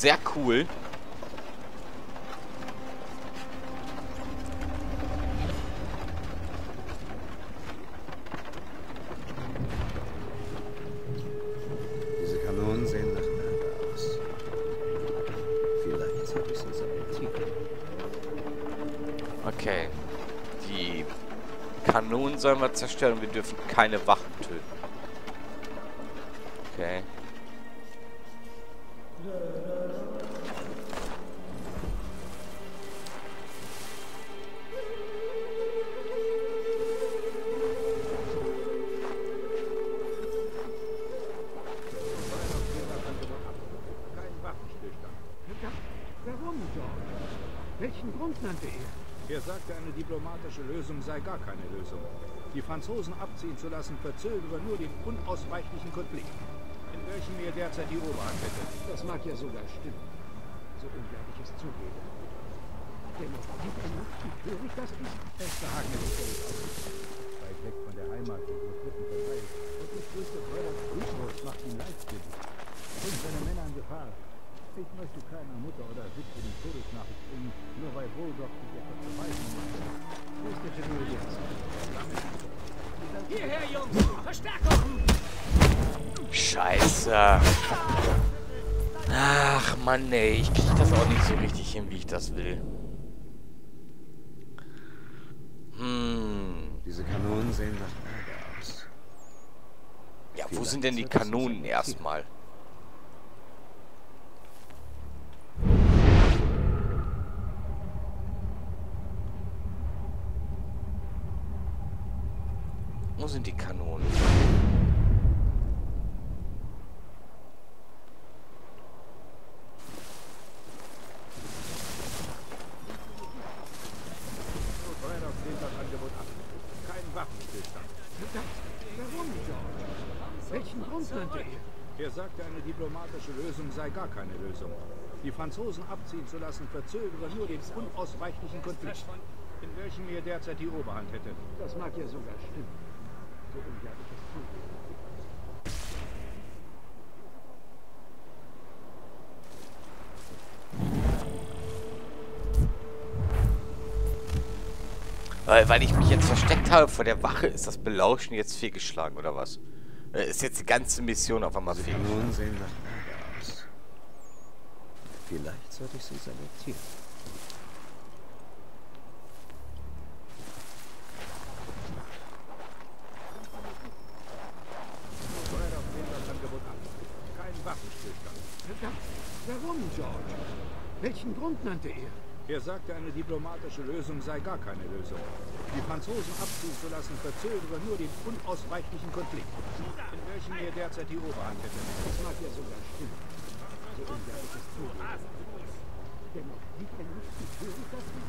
sehr cool. Diese Kanonen sehen nach Erde aus. Vielleicht sollte ich sie sabotieren. Okay. Die Kanonen sollen wir zerstören. Wir dürfen keine Wachen töten. Okay. Warum, George? Welchen Grund nannte er? Er sagte, eine diplomatische Lösung sei gar keine Lösung. Die Franzosen abziehen zu lassen, verzögere nur den unausweichlichen Konflikt, in welchem er derzeit die Oberhand hätte. Das mag ja sogar stimmen. So ungern ich es zugebe. Dennoch sieht er nicht, wie töricht das ist. Es behagt mir nicht völlig aus. Weit weg von der Heimat und mit Truppen verteilt. Und ich fürchte, Bröders Blutlos macht ihn leichtsinnig. Bringt seine Männer in Gefahr. Ich möchte keiner Mutter oder Witwe die Todesnachricht bringen, nur weil Bulldog sich etwas beweisen muss. Wo ist der General jetzt? Hierher, Jungs! Verstärkung! Scheiße. Ach, Mann, ey. Ich krieg das auch nicht so richtig hin, wie ich das will. Diese Kanonen sehen nach Erde aus. Ja, wo sind denn die Kanonen erstmal? Wo sind die Kanonen? Bröders lehnt das Angebot ab. Kein Waffenstillstand. Warum, George? Welchen Grund nannte er? Er sagte, eine diplomatische Lösung sei gar keine Lösung. Die Franzosen abziehen zu lassen, verzögere nur den unausweichlichen Konflikt, in welchem er derzeit die Oberhand hätte. Das mag ja sogar stimmen. So ungern ich es zugebe. Weil ich mich jetzt versteckt habe vor der Wache, ist das Belauschen jetzt fehlgeschlagen, oder was? Ist jetzt die ganze Mission auf einmal Die fehlgeschlagen. Kanonen sehen nach Erde aus. Vielleicht sollte ich sie sabotieren. Bröders lehnt das Angebot ab. Kein Waffenstillstand. Warum, George? Welchen Grund nannte er? Er sagte, eine diplomatische Lösung sei gar keine Lösung. Die Franzosen abziehen zu lassen, verzögere nur den unausweichlichen Konflikt, in welchem er derzeit die Oberhand hätte. Das mag ja sogar stimmen. So ungern ich es zugebe. Dennoch sieht er nicht, wie töricht das ist.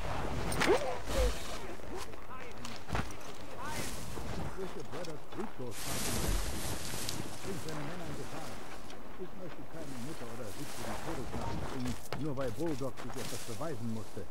Ich fürchte, Bröders Blutlos macht ihn leichtsinnig. Bringt seine Männer in Gefahr. Ich möchte keine Mutter oder Witwe die Todesnachricht bringen, nur weil Bulldog sich etwas beweisen musste.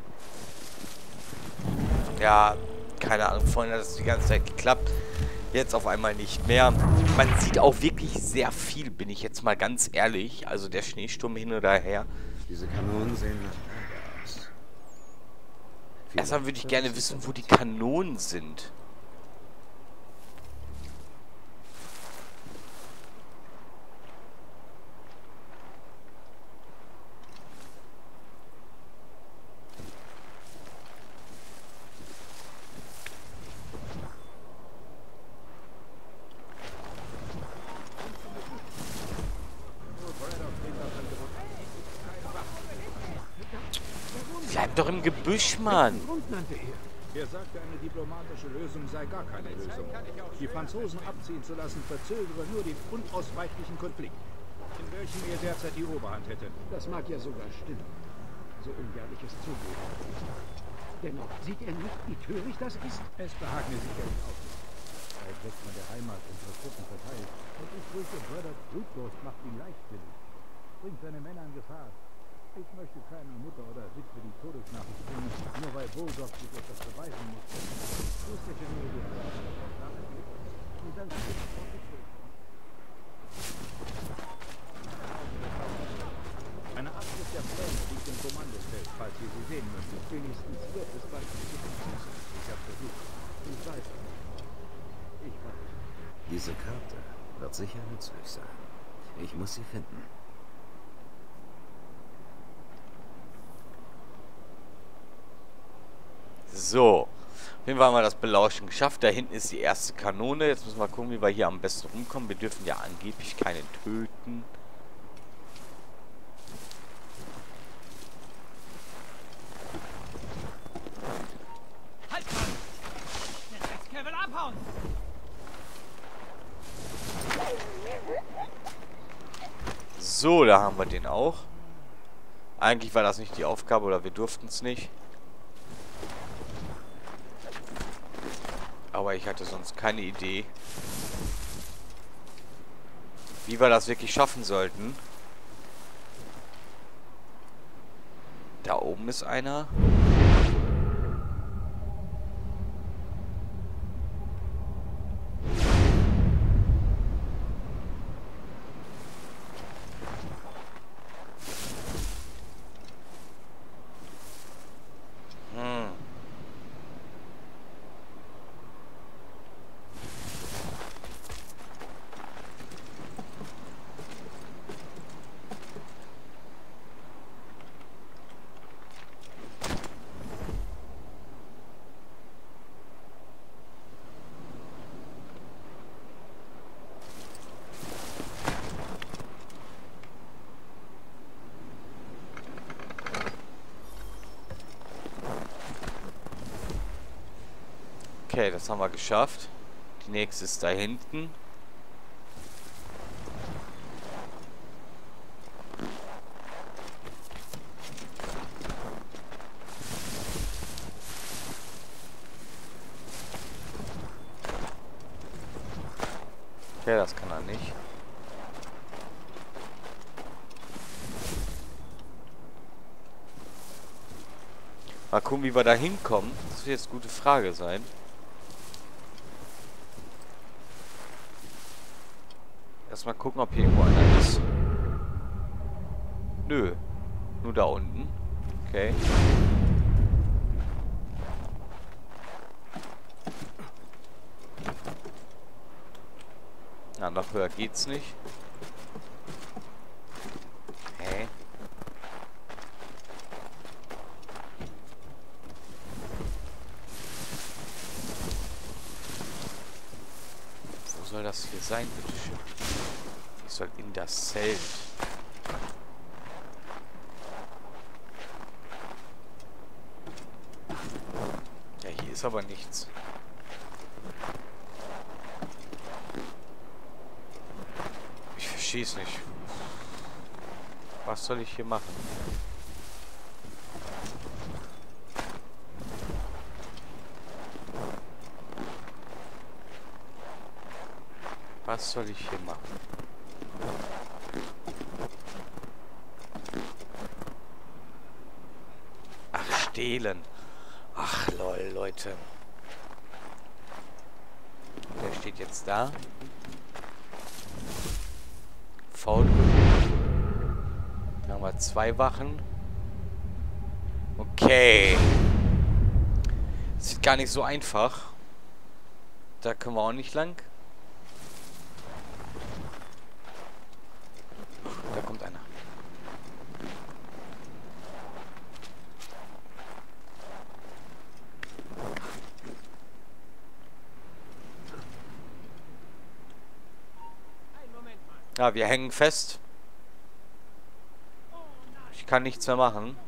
Ja, keine Ahnung, vorhin hat es die ganze Zeit geklappt. Jetzt auf einmal nicht mehr. Man sieht auch wirklich sehr viel, bin ich jetzt mal ganz ehrlich. Also der Schneesturm hin oder her. Diese Kanonen sehen nach Erde aus. Erstmal würde ich gerne wissen, wo die Kanonen sind. Bleib doch im Gebüsch, Mann. Welchen Grund nannte er? Er sagte, eine diplomatische Lösung sei gar keine Lösung. Die Franzosen abziehen zu lassen, verzögere nur den unausweichlichen Konflikt, in welchem er derzeit die Oberhand hätte. Das mag ja sogar stimmen. So ungern ich es zugebe. Dennoch sieht er nicht, wie töricht das ist. Es behagt mir sicherlich auch nicht. Weit weg von der Heimat und für Truppen verteilt. Und ich fürchte, Bröders Blutlos macht ihn leichtsinnig. Bringt seine Männer in Gefahr. Ich möchte keiner Mutter oder Witwe die Todesnachricht bringen, nur weil Bulldog sich etwas beweisen musste. Wo ist der General jetzt? Und dann steht Kommandofeld, falls ihr sie sehen möchtet. Wenigstens wird es bald passieren. Ich habe versucht. Ich weiß es. Ich weiß. Diese Karte wird sicher nützlich sein. Ich muss sie finden. So. Auf jeden Fall haben wir das Belauschen geschafft. Da hinten ist die erste Kanone. Jetzt müssen wir gucken, wie wir hier am besten rumkommen. Wir dürfen ja angeblich keine töten. Halt! Der Dreckskerl will abhauen! So, da haben wir den auch. Eigentlich war das nicht die Aufgabe oder wir durften es nicht. Aber ich hatte sonst keine Idee, wie wir das wirklich schaffen sollten. Da oben ist einer. Okay, das haben wir geschafft. Die nächste ist da hinten. Okay, das kann er nicht. Mal gucken, wie wir da hinkommen. Das wird jetzt eine gute Frage sein. Erstmal gucken, ob hier irgendwo einer ist. Nö. Nur da unten. Okay. Na, noch höher geht's nicht. Hä? Wo soll das hier sein, bitteschön? Ich soll in das Zelt. Ja, hier ist aber nichts. Ich verstehe es nicht. Was soll ich hier machen? Was soll ich hier machen? Ach, stehlen. Ach, lol, Leute. Der steht jetzt da. Faul. Da haben wir 2 Wachen. Okay. Das ist gar nicht so einfach. Da können wir auch nicht lang. Da kommt einer. Ja, wir hängen fest. Ich kann nichts mehr machen.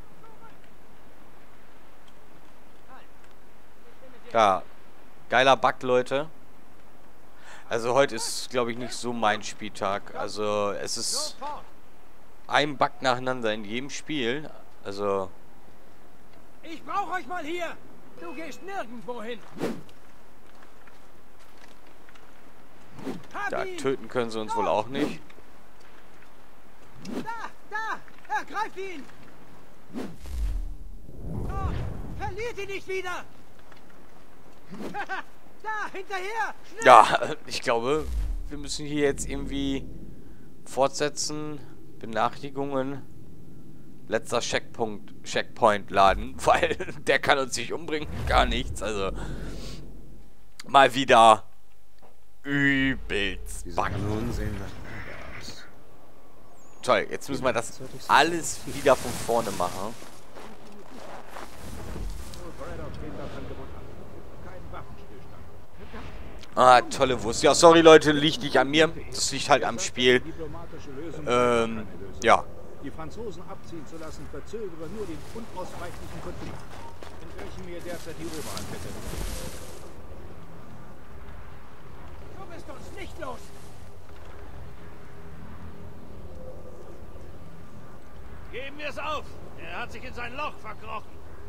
Ja, geiler Bug, Leute. Also heute ist, glaube ich, nicht so mein Spieltag. Also es ist ein Bug nacheinander in jedem Spiel. Also... Ich brauche euch mal hier! Du gehst nirgendwo hin! Ja, töten können sie uns wohl auch nicht. Da! Ergreift ihn! Oh, verliert ihn nicht wieder! Da, hinterher! Schnell! Ja, ich glaube, wir müssen hier jetzt irgendwie fortsetzen. Benachrichtigungen. letzter Checkpoint laden, weil der kann uns nicht umbringen, gar nichts, also mal wieder übelst Diese buggy. Kanonen sehen nach Lager aus. Toll, jetzt müssen wir das alles wieder von vorne machen. Ah, tolle Wurst. Ja, sorry Leute, liegt nicht an mir. Das liegt halt am Spiel. Ja. Die Franzosen abziehen zu lassen, verzögere nur den unausweichlichen Konflikt, in welchem wir derzeit die Oberhand hätten. Du bist uns nicht los! Geben wir es auf! Er hat sich in sein Loch verkrochen.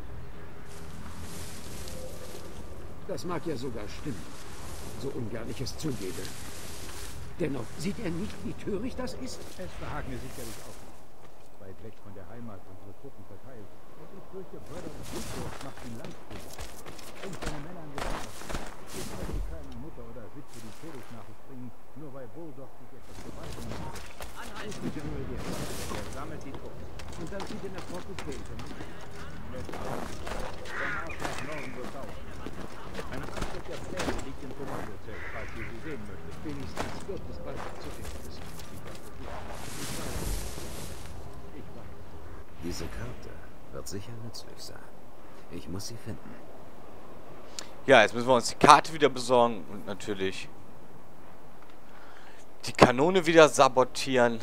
Das mag ja sogar stimmen, so ungern ich es zugebe. Dennoch sieht er nicht, wie töricht das ist? Es behagt mir sicherlich auch nicht. Weit weg von der Heimat unsere Truppen verteilt. Und ich fürchte, Brother Douglas macht ihn landfällig. Bringt seine Männer an Gefahr. Ich möchte keiner Mutter oder Witwe die Todesnachricht bringen, nur weil Bulldog sich etwas beweisen möchte. Anhalten, General Diaz. Er sammelt die Truppen. Und dann sieht er nach Port Befehl. Der Marsch nach Norden wird dauern. Eine Anschrift der Pläne liegt im Kommandozelt, falls ihr sie sehen möchtet. Wenigstens wird es bald zu finden ist. Ich weiß. Diese Karte wird sicher nützlich sein. Ich muss sie finden. Ja, jetzt müssen wir uns die Karte wieder besorgen und natürlich die Kanone wieder sabotieren.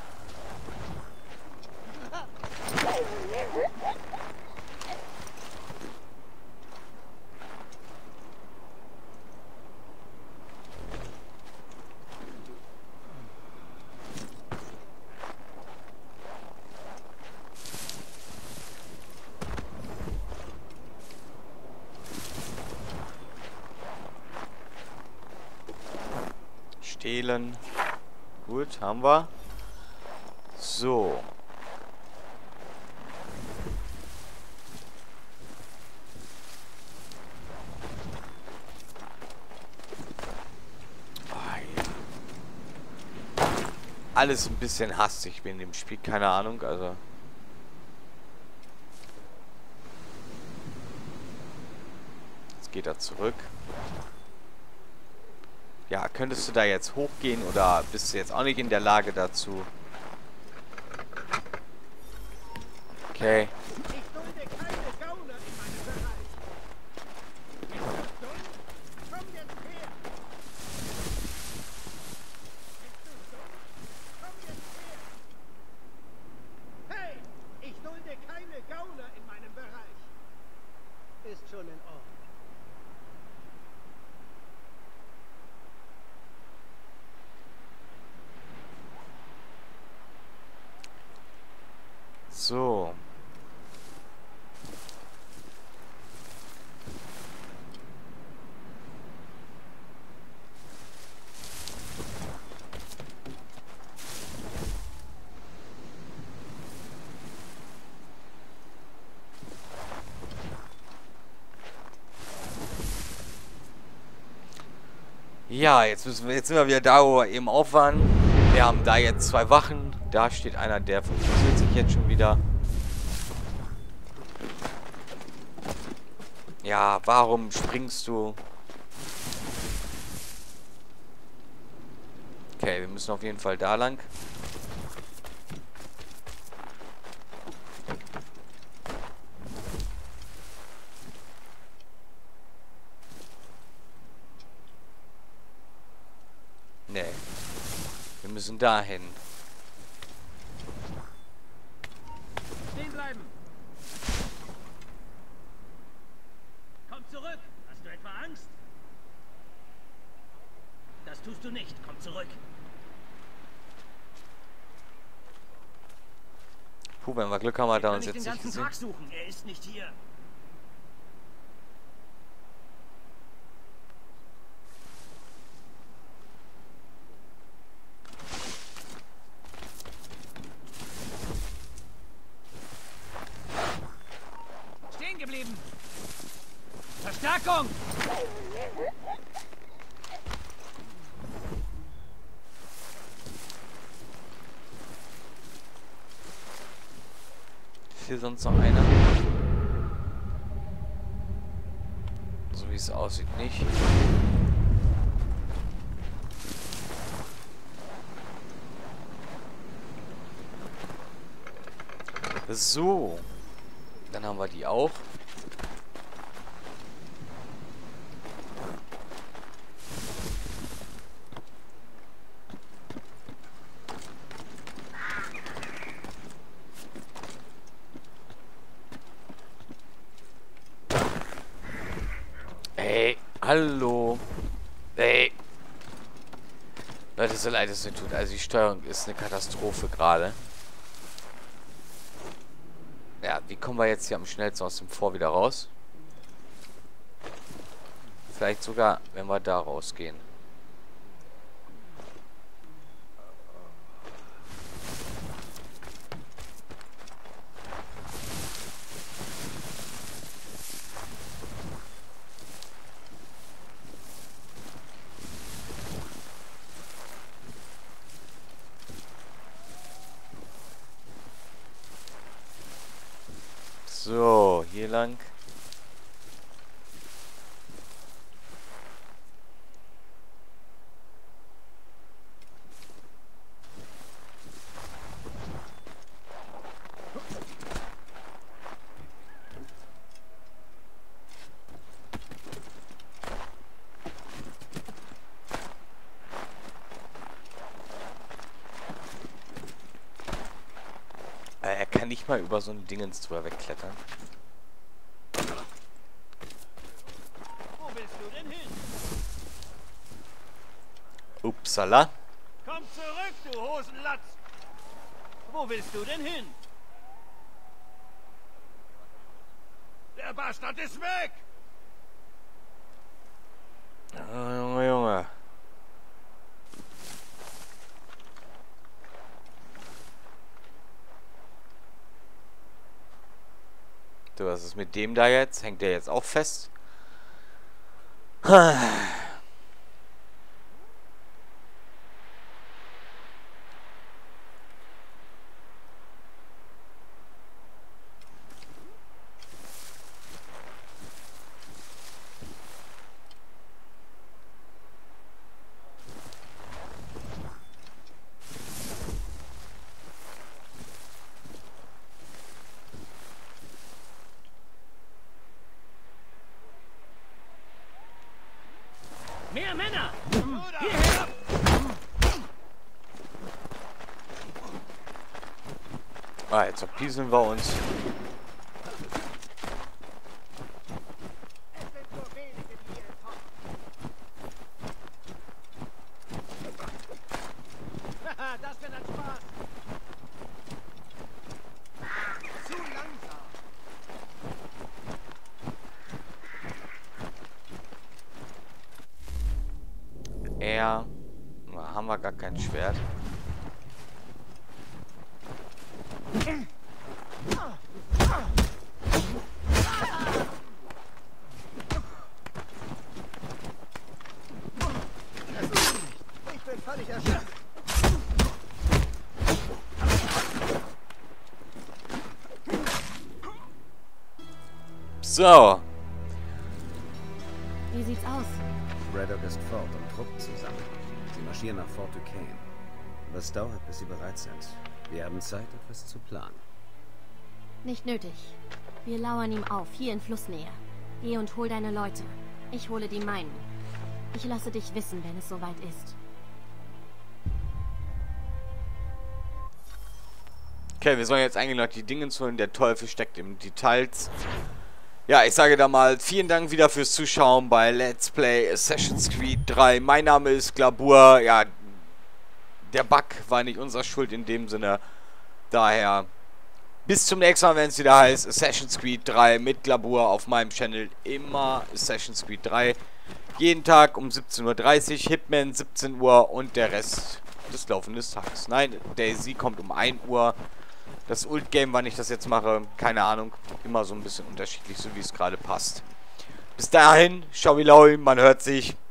Stehlen. Gut, haben wir. So. Ah, ja. Alles ein bisschen hastig in dem Spiel, keine Ahnung, also. Jetzt geht er zurück. Ja, könntest du da jetzt hochgehen oder bist du jetzt auch nicht in der Lage dazu? Okay. Ich dulde keine Gauner in meinem Bereich. Bist du dumm? Komm jetzt her! Bist du dumm? Komm jetzt her! Hey! Ich dulde keine Gauner in meinem Bereich. Ist schon in Ordnung. So. Ja, jetzt sind wir wieder da, wo wir eben auf waren. Wir haben da jetzt 2 Wachen. Da steht einer, der fokussiert sich jetzt schon wieder. Ja, warum springst du? Okay, wir müssen auf jeden Fall da lang. Nee. Wir müssen dahin. Stehen bleiben! Komm zurück! Hast du etwa Angst? Das tust du nicht. Komm zurück! Puh, wenn wir Glück haben, hat er uns Ich kann jetzt den nicht ganzen gesehen. Tag suchen. Er ist nicht hier. Stehen geblieben! Verstärkung! hier sonst noch einer? So wie es aussieht, nicht. So. Dann haben wir die auch. Ey, hallo. Ey. Leute, so leid es mir tut. Also die Steuerung ist eine Katastrophe gerade. Ja, wie kommen wir jetzt hier am schnellsten aus dem Vor wieder raus? Vielleicht sogar, wenn wir da rausgehen. So, hier lang. Er kann nicht mal über so ein Dingens drüber wegklettern. Wo willst du denn hin? Upsala. Komm zurück, du Hosenlatz! Wo willst du denn hin? Der Bastard ist weg! Oh, Junge, Junge. So, was ist mit dem da jetzt? Hängt der jetzt auch fest? Mehr Männer! Hierher! Ah, jetzt verpieseln wir uns. Es sind nur wenige, die hier entkommen. Haha, das wird ein Spaß! Zu langsam! Na, haben wir gar kein Schwert. Ich bin völlig erschöpft. So. Wie sieht's aus? Braddock ist fort und Truppen zusammen. Sie marschieren nach Fort Duquesne. Aber es dauert, bis sie bereit sind. Wir haben Zeit, etwas zu planen. Nicht nötig. Wir lauern ihm auf, hier in Flussnähe. Geh und hol deine Leute. Ich hole die meinen. Ich lasse dich wissen, wenn es soweit ist. Okay, wir sollen jetzt eigentlich noch die Dinge holen. Der Teufel steckt im Details. Ja, ich sage da mal vielen Dank wieder fürs Zuschauen bei Let's Play Assassin's Creed 3. Mein Name ist Glabur. Ja, der Bug war nicht unserer Schuld in dem Sinne. Daher bis zum nächsten Mal, wenn es wieder heißt Assassin's Creed 3 mit Glabur auf meinem Channel. Immer Assassin's Creed 3. Jeden Tag um 17:30 Uhr, Hitman 17 Uhr und der Rest des laufenden Tages. Nein, Daisy kommt um 1 Uhr. Das Ult-Game, wann ich das jetzt mache, keine Ahnung. Immer so ein bisschen unterschiedlich, so wie es gerade passt. Bis dahin, schau wie lau, man hört sich.